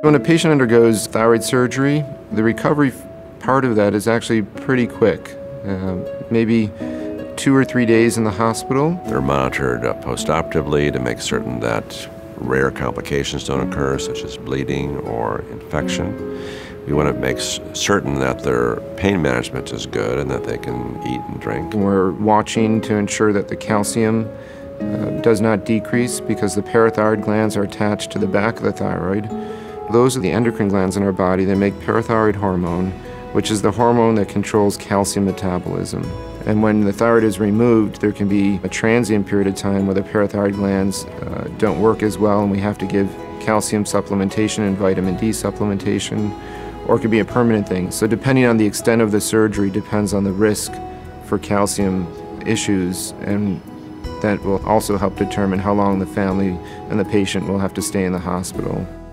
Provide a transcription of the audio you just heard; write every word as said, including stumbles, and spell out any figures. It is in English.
When a patient undergoes thyroid surgery, the recovery part of that is actually pretty quick, uh, maybe two or three days in the hospital. They're monitored uh, post-operatively to make certain that rare complications don't occur, such as bleeding or infection. We want to make certain that their pain management is good and that they can eat and drink. We're watching to ensure that the calcium uh, does not decrease because the parathyroid glands are attached to the back of the thyroid. Those are the endocrine glands in our body that make parathyroid hormone, which is the hormone that controls calcium metabolism. And when the thyroid is removed, there can be a transient period of time where the parathyroid glands uh, don't work as well, and we have to give calcium supplementation and vitamin D supplementation, or it could be a permanent thing. So depending on the extent of the surgery depends on the risk for calcium issues, and that will also help determine how long the family and the patient will have to stay in the hospital.